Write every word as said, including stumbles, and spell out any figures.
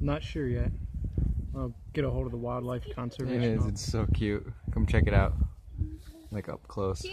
Not sure yet. I'll get a hold of the wildlife conservation. It is. It's so cute. Come check it out. Like up close.